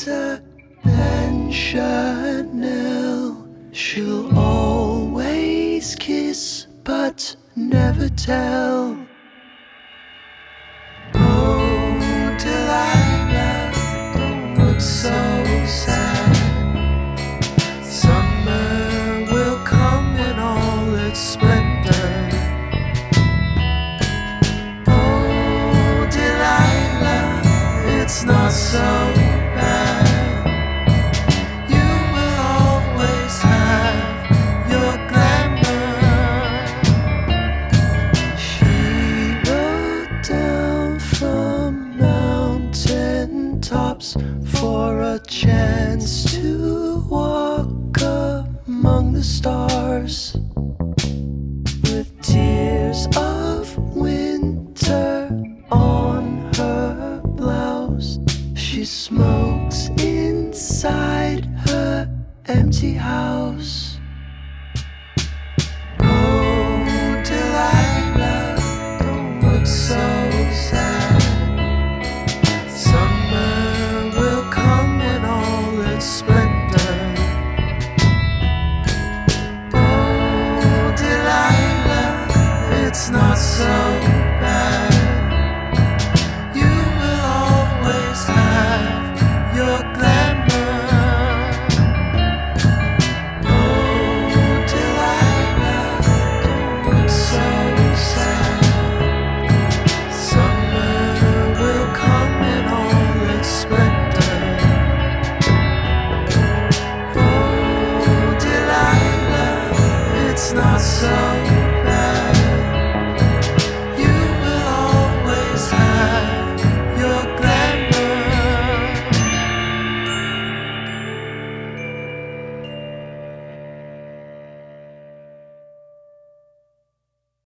better than Chanel. She'll always kiss but never tell. Oh, Delilah, don't look so sad. Summer will come in all its splendor. Oh, Delilah, it's not so bad. You will always have your glamour. She rode down from mountain tops for a chance to walk among the stars. With tears of winter on her blouse, she smokes inside her empty house. Oh, Delilah, don't look so sad. Summer will come in all its splendor. Oh, Delilah, it's not so bad. You will always have your glamour. Oh, Delilah, don't look so sad. Summer will come in all its splendor. Oh, Delilah, it's not so